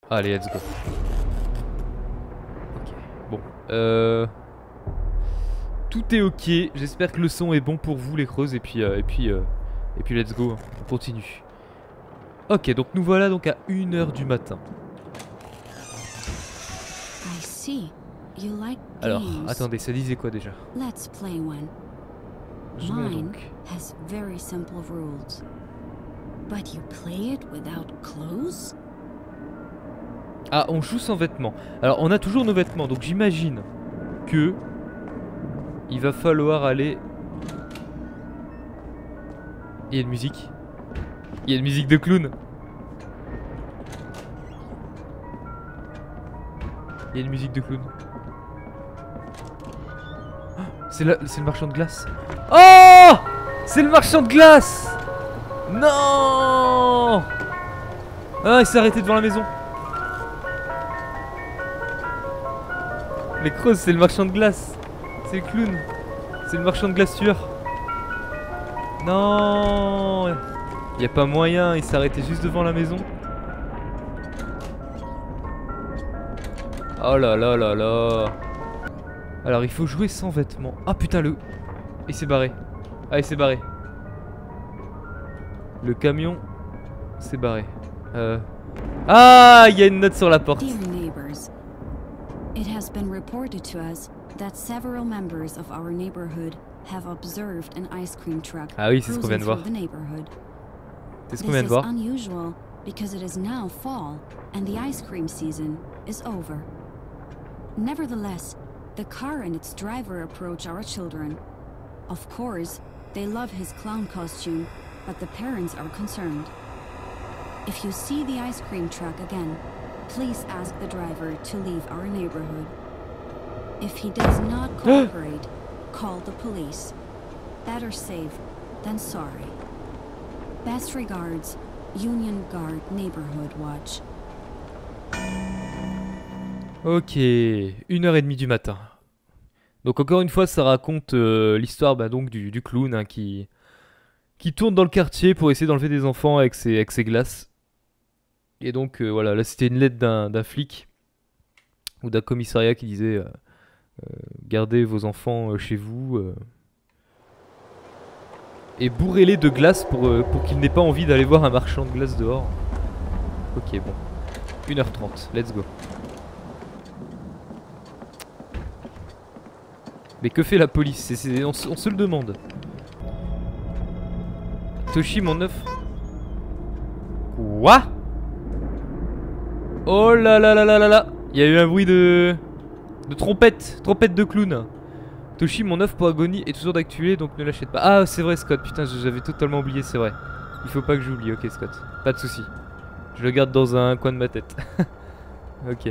Allez, let's go. Ok, bon. Tout est ok. J'espère que le son est bon pour vous, les creuses. Et puis let's go. On continue. Ok, donc nous voilà donc à 1h du matin. I see. You like Alors, games. attendez, ça disait quoi déjà? Let's play one. Jouons Mine donc. has very simple rules. But you play it without clothes? Ah, on joue sans vêtements. Alors, on a toujours nos vêtements, donc j'imagine que il va falloir aller... Il y a une musique. Il y a une musique de clown. Il y a une musique de clown. Oh, c'est le marchand de glace. Oh! C'est le marchand de glace! Non! Ah, il s'est arrêté devant la maison. Mais Creuse, c'est le marchand de glace. C'est le clown. C'est le marchand de glace tueur. Non! Y a pas moyen, il s'est arrêté juste devant la maison. Oh là là là là. Alors il faut jouer sans vêtements. Ah putain le... Il s'est barré. Ah il s'est barré. Le camion s'est barré. Ah, il y a une note sur la porte. Dear neighbors, it has been reported to us that several members of our neighborhood have observed an ice cream truck Ah oui, c'est ce qu'on vient de voir. cruising through the neighborhood. C'est ce qu'on vient de voir. This is unusual because it is now fall and the ice cream season is over. Nevertheless, the car and its driver approach our children. Of course, they love his clown costume, but the parents are concerned. If you see the ice cream truck again, please ask the driver to leave our neighborhood. If he does not cooperate, call the police. Better safe than sorry. Best regards, Union Guard Neighborhood Watch. Ok, 1h30 du matin. Donc encore une fois ça raconte l'histoire donc du clown hein, qui tourne dans le quartier pour essayer d'enlever des enfants avec ses glaces. Et donc voilà, là c'était une lettre d'un flic ou d'un commissariat qui disait gardez vos enfants chez vous et bourrez-les de glace pour qu'ils n'aient pas envie d'aller voir un marchand de glace dehors. Ok bon, 1h30, let's go. Mais que fait la police? On se le demande. Toshi, mon œuf. Quoi? Oh là là là là là là. Il y a eu un bruit de trompette. Trompette de clown. Toshi, mon œuf pour agonie est toujours d'actualité, donc ne l'achète pas. Ah, c'est vrai, Scott. Putain, j'avais totalement oublié, c'est vrai. Il faut pas que j'oublie. Ok, Scott. Pas de soucis. Je le garde dans un coin de ma tête. Ok.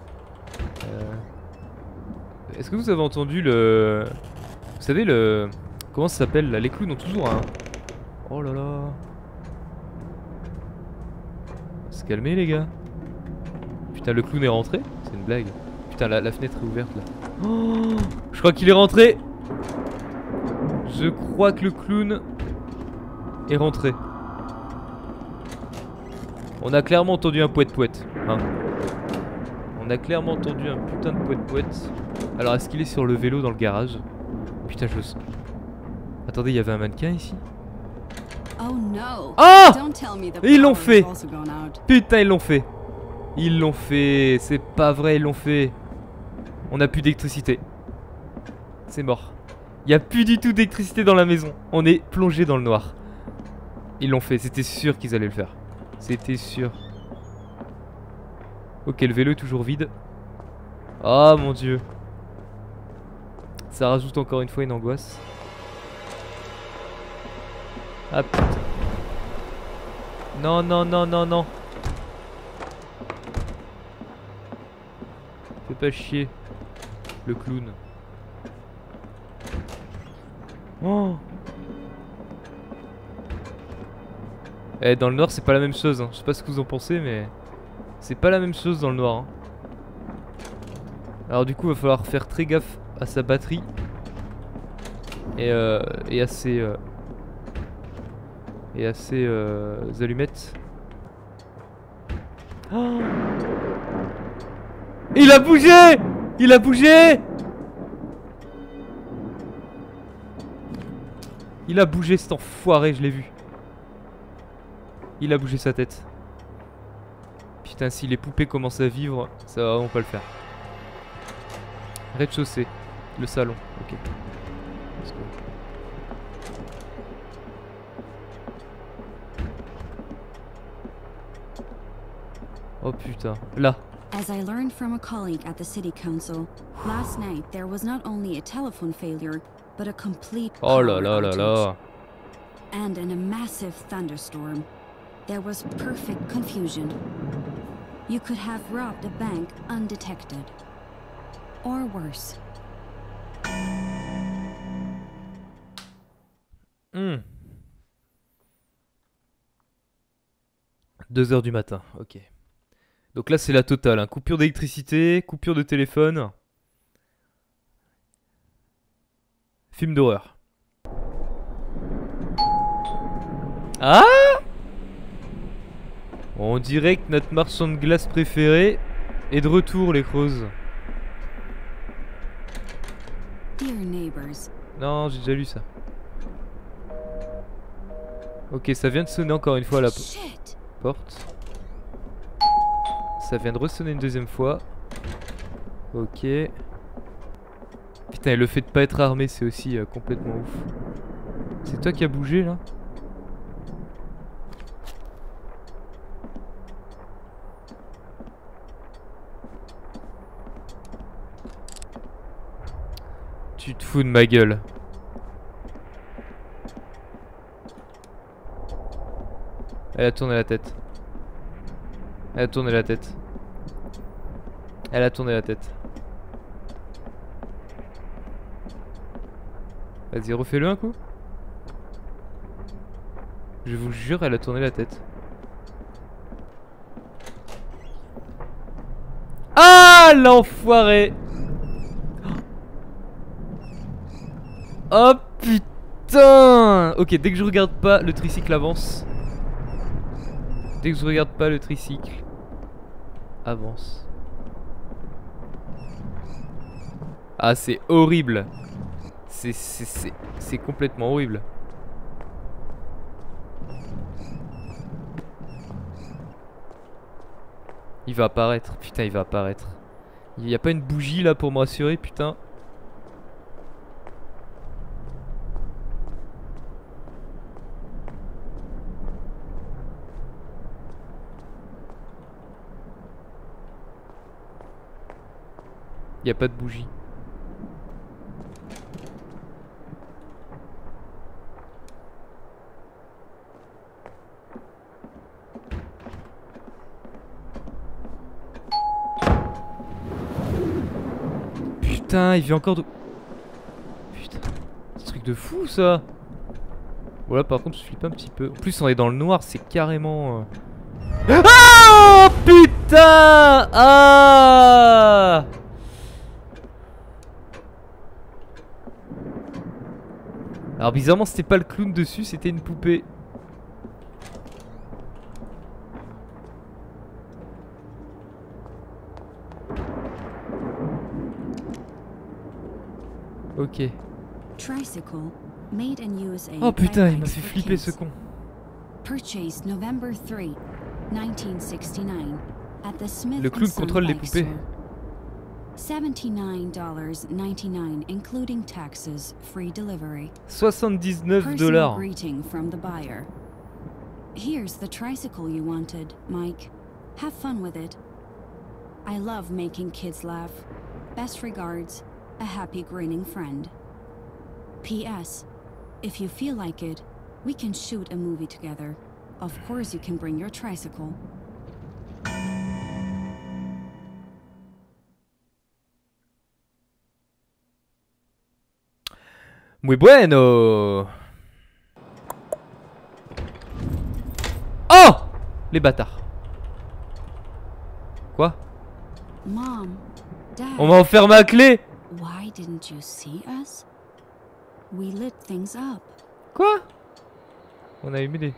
Est-ce que vous avez entendu le... Vous savez le... Comment ça s'appelle là? Les clowns ont toujours un... Oh là là. On va se calmer les gars. Putain le clown est rentré? C'est une blague. Putain la fenêtre est ouverte là. Oh, je crois qu'il est rentré. Je crois que le clown est rentré. On a clairement entendu un poète-poète hein. On a clairement entendu un putain de poète-poète. Alors est-ce qu'il est sur le vélo dans le garage? Putain je le sens. Attendez, il y avait un mannequin ici. Oh no. Ah! Don't tell me the Ils l'ont power fait. has also gone out. Putain ils l'ont fait. Ils l'ont fait. C'est pas vrai, ils l'ont fait. On a plus d'électricité. C'est mort. Il y a plus du tout d'électricité dans la maison. On est plongé dans le noir. Ils l'ont fait, c'était sûr qu'ils allaient le faire. C'était sûr. Ok, le vélo est toujours vide. Oh mon dieu. Ça rajoute encore une fois une angoisse. Ah putain. Non, non, non, non, non. Fais pas chier. Le clown. Oh. Eh, dans le noir c'est pas la même chose hein. Je sais pas ce que vous en pensez mais c'est pas la même chose dans le noir hein. Alors du coup il va falloir faire très gaffe à sa batterie et à ses allumettes. Oh. Il a bougé! Il a bougé! Il a bougé cet enfoiré, je l'ai vu. Il a bougé sa tête. Putain, si les poupées commencent à vivre, ça va vraiment pas le faire. Rez-de-chaussée, le salon, ok. Let's go. Oh putain, là. As I learned from a colleague at the city council, last night there was not only a telephone failure, but a complete Oh power là là là outage. là. And in a massive thunderstorm, there was perfect confusion. You could have robbed a bank undetected. Or worse. 2 heures du matin, ok. Donc là c'est la totale, hein. Coupure d'électricité, coupure de téléphone. Film d'horreur. Ah! On dirait que notre marchand de glace préféré est de retour, les creuses. Dear neighbors. Non, j'ai déjà lu ça. Ok, ça vient de sonner encore une fois à la Shit. porte. Ça vient de ressonner une deuxième fois. Ok. Putain, et le fait de pas être armé, c'est aussi complètement ouf. C'est toi qui as bougé là? Tu te fous de ma gueule. Elle a tourné la tête. Elle a tourné la tête. Elle a tourné la tête. Vas-y, refais-le un coup. Je vous jure, elle a tourné la tête. Ah, l'enfoiré! Oh putain! Ok, dès que je regarde pas, le tricycle avance. Dès que je regarde pas, le tricycle avance. Ah, c'est horrible. C'est complètement horrible. Il va apparaître, putain, il va apparaître. Il y a pas une bougie là pour me rassurer, putain. Il y a pas de bougie. Putain, il vient encore de... Putain, c'est un truc de fou ça. Voilà, par contre je flippe un petit peu. En plus on est dans le noir, c'est carrément... Ah, putain. Ah. Alors bizarrement c'était pas le clown dessus, c'était une poupée. Ok. Tricycle, made in USA. Oh putain, il m'a by fait Bikes for flipper ce Kids. con. Purchased November 3, 1969 at the Smith Le clown & Son contrôle les Bike poupées. Store. $79.99 including taxes, free delivery. 79 Personal $. greeting from the buyer. Here's the tricycle you wanted, Mike. Have fun with it. I love making kids laugh. Best regards, a happy grinning friend. P.S. If you feel like it, we can shoot a movie together. Of course you can bring your tricycle. Muy bueno. Oh, les bâtards. Quoi? Mom, Dad, On m'a offert ma clé. why didn't you see us? We lit things up. Quoi? On a allumé des...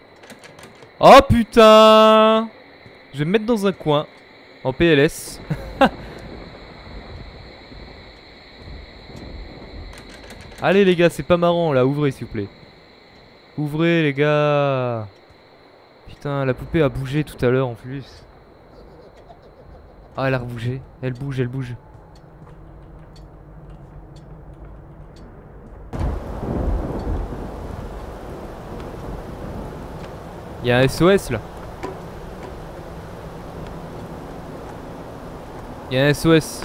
Oh putain. Je vais me mettre dans un coin. En PLS. Allez les gars, c'est pas marrant là, ouvrez s'il vous plaît. Ouvrez les gars. Putain, la poupée a bougé tout à l'heure en plus. Ah, elle a rebougé. Elle bouge, elle bouge. Il y a un SOS là. Il y a un SOS.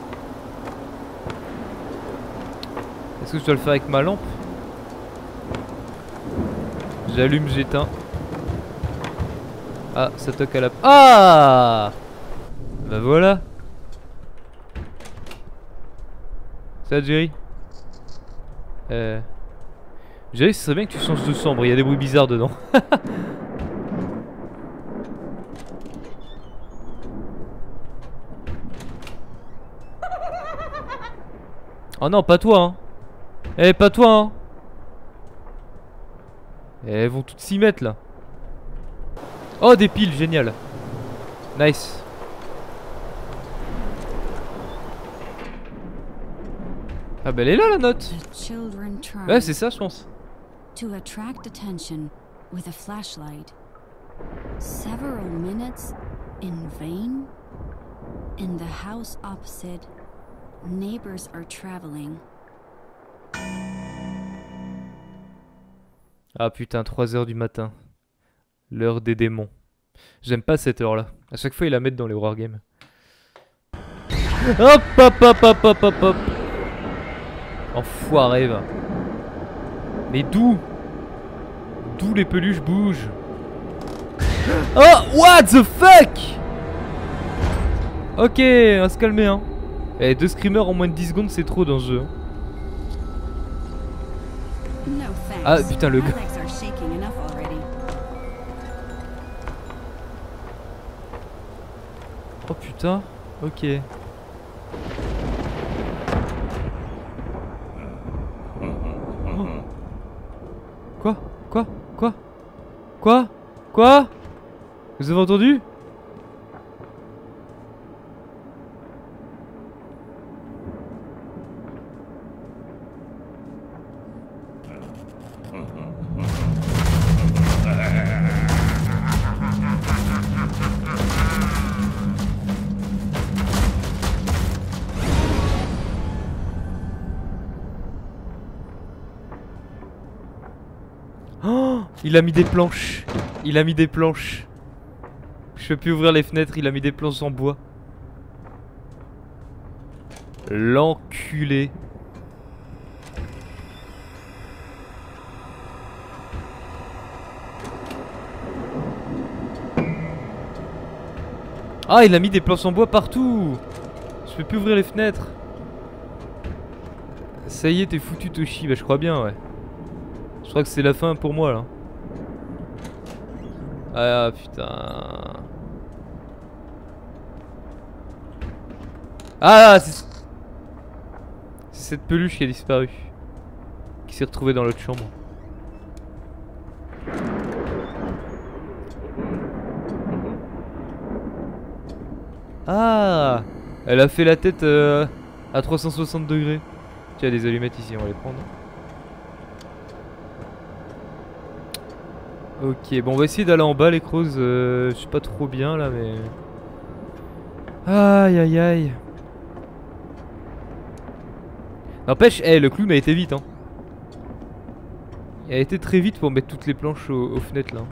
Est-ce que je dois le faire avec ma lampe? J'allume, j'éteins. Ah, ça toque à la... Ah! Bah voilà. Ça, Jerry? Jerry, ce serait bien que tu changes de chambre, il y a des bruits bizarres dedans. Oh non, pas toi, hein. Eh, pas toi, hein. Eh, elles vont toutes s'y mettre, là. Oh, des piles, génial. Nice. Ah bah elle est là, la note. Ouais, c'est ça, je pense. To attract attention with a flashlight. Several minutes in vain. In the house opposite, neighbors are traveling. Ah putain, 3 h du matin. L'heure des démons. J'aime pas cette heure-là. À chaque fois, ils la mettent dans les horror games. Hop, hop, hop, hop, hop, hop, hop. Enfoiré, va. Mais d'où? D'où les peluches bougent? Oh, what the fuck? Ok, on va se calmer, hein. Eh, 2 screamers en moins de 10 secondes, c'est trop dans ce jeu. Ah putain, le gars. Oh putain, ok. Oh. Quoi? Quoi? Quoi? Quoi? Quoi? Vous avez entendu? Oh, il a mis des planches. Il a mis des planches. Je peux plus ouvrir les fenêtres, il a mis des planches en bois. L'enculé. Ah, il a mis des planches en bois partout. Je peux plus ouvrir les fenêtres. Ça y est, t'es foutu, Toshi. Bah, je crois bien, ouais. Je crois que c'est la fin pour moi, là. Ah, putain. Ah, c'est cette peluche qui a disparu. Qui s'est retrouvée dans l'autre chambre. Ah, elle a fait la tête à 360 degrés. Tiens, des allumettes ici, on va les prendre. Ok, bon, on va essayer d'aller en bas, les crows. Je suis pas trop bien là, mais. Aïe aïe aïe. N'empêche, le clown a été vite, hein. Il a été très vite pour mettre toutes les planches aux fenêtres là.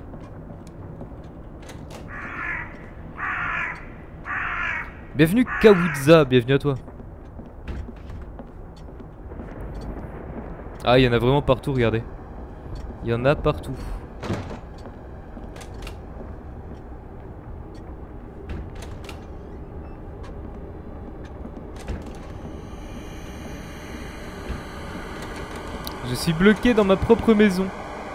Bienvenue Kawuza, bienvenue à toi. Ah, il y en a vraiment partout, regardez. Il y en a partout. Je suis bloqué dans ma propre maison.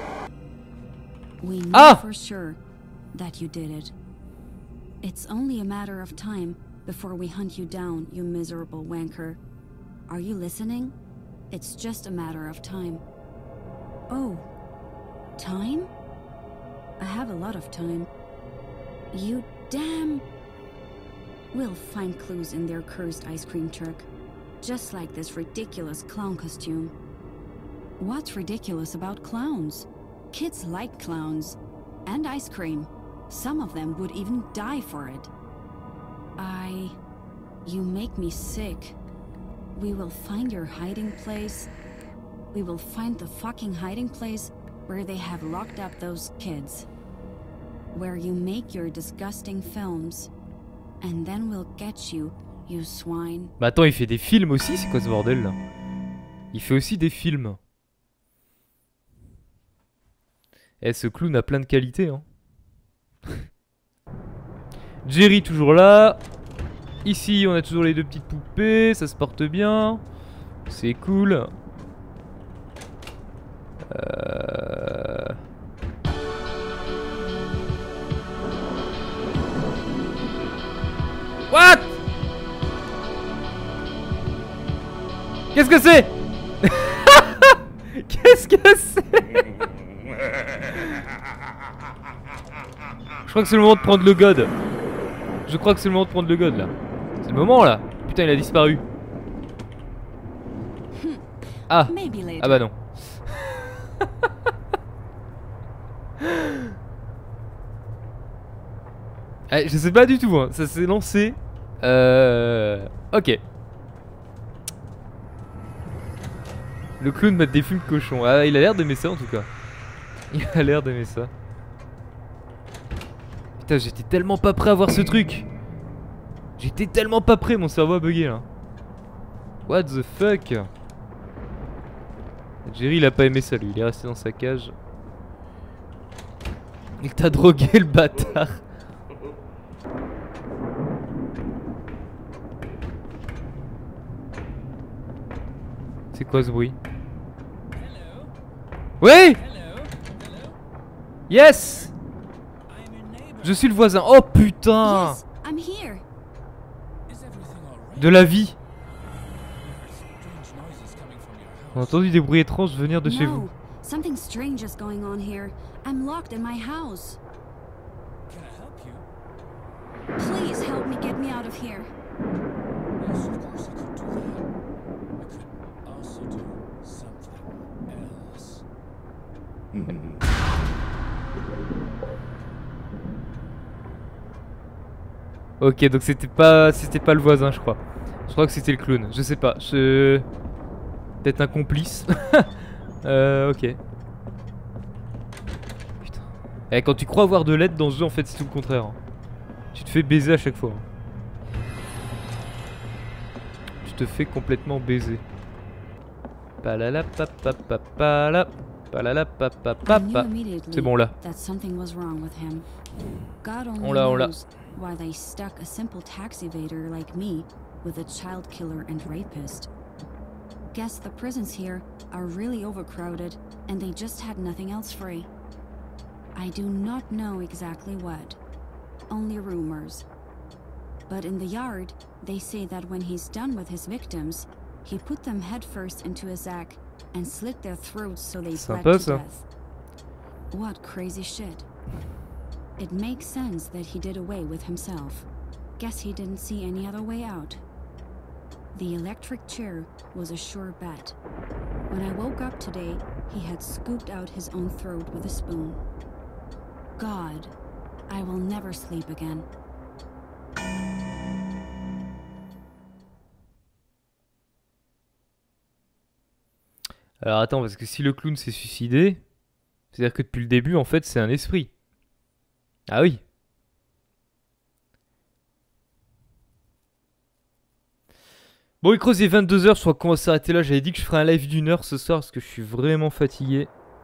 Ah! For sure that you did it. It's only a matter of time before we hunt you down, you miserable wanker. Are you listening? It's just a matter of time. Oh, time? I have a lot of time. You damn... We'll find clues in their cursed ice cream truck, just like this ridiculous clown costume. What's ridiculous about clowns? Kids like clowns. And ice cream. Some of them would even die for it. You make me sick. We will find your hiding place. We will find the fucking hiding place where they have locked up those kids. Where you make your disgusting films. And then we'll get you, you swine. Bah attends, il fait des films aussi, c'est quoi ce bordel là? Il fait aussi des films. Eh, ce clown a plein de qualités, hein. Jerry toujours là. Ici, on a toujours les deux petites poupées, ça se porte bien. C'est cool. What? Qu'est-ce que c'est? Qu'est-ce que c'est? Je crois que c'est le moment de prendre le god. Je crois que c'est le moment de prendre le god là. C'est le moment là. Putain, il a disparu. Ah. Ah bah non. Je sais pas du tout, hein. Ça s'est lancé. Ok. Le clown met des films cochons. Ah, il a l'air d'aimer ça en tout cas. Il a l'air d'aimer ça. Putain, j'étais tellement pas prêt à voir ce truc. J'étais tellement pas prêt, mon cerveau a bugué là. What the fuck? Jerry il a pas aimé ça lui, il est resté dans sa cage. Il t'a drogué le bâtard. C'est quoi ce bruit? Oui! Yes! Je suis le voisin. Oh putain! Yes, I'm here. De la vie. On a entendu des bruits étranges venir de chez vous. No, something strange is going on here. I'm locked in my house. Can I help you? Please help me get me out of here. Yes, of course I could do that. I could also do something else. Ok, donc c'était pas le voisin, je crois. Je crois que c'était le clown. Je sais pas. Peut-être un complice. Ok. Putain. Eh, quand tu crois avoir de l'aide dans ce jeu, en fait, c'est tout le contraire. Hein. Tu te fais baiser à chaque fois. Hein. Tu te fais complètement baiser. Palala papa papa. Palala papa papa. C'est bon là. On l'a. Why they stuck a simple tax evader like me with a child killer and rapist. Guess the prisons here are really overcrowded and they just had nothing else free. I do not know exactly what. Only rumors. But in the yard, they say that when he's done with his victims, he put them headfirst into a sack and slit their throats so they bled to death. What crazy shit. It makes sense that he did away with himself. Guess he didn't see any other way out. The electric chair was a sure bet. When I woke up today, he had scooped out his own throat with a spoon. God, I will never sleep again. Alors attends, parce que si le clown s'est suicidé, c'est-à-dire que depuis le début, en fait, c'est un esprit. Ah oui. Bon, il creuse, il est 22h, je crois qu'on va s'arrêter là. J'avais dit que je ferais un live d'1 heure ce soir parce que je suis vraiment fatigué.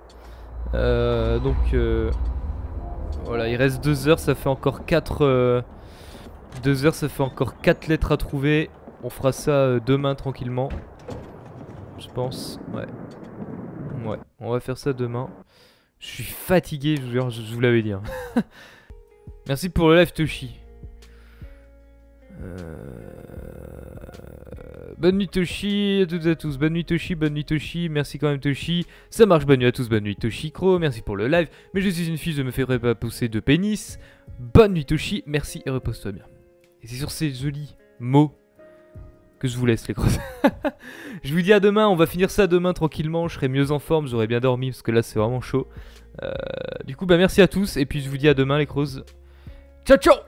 Voilà, il reste 2 heures, ça fait encore 4... 2 heures, ça fait encore 4 lettres à trouver. On fera ça demain tranquillement. Je pense, ouais. Ouais, on va faire ça demain. Je suis fatigué, je vous jure, je vous l'avais dit. Hein. Merci pour le live Toshi. Bonne nuit Toshi à toutes et à tous. Bonne nuit Toshi, bonne nuit Toshi. Merci quand même Toshi. Ça marche, bonne nuit à tous, bonne nuit Toshi Cro. Merci pour le live. Mais je suis une fille, je me ferai pas pousser de pénis. Bonne nuit Toshi, merci et repose-toi bien. Et c'est sur ces jolis mots que je vous laisse les creuses. Je vous dis à demain, on va finir ça demain tranquillement, je serai mieux en forme, j'aurai bien dormi parce que là c'est vraiment chaud. Du coup bah merci à tous et puis je vous dis à demain les creuses. Ciao ciao.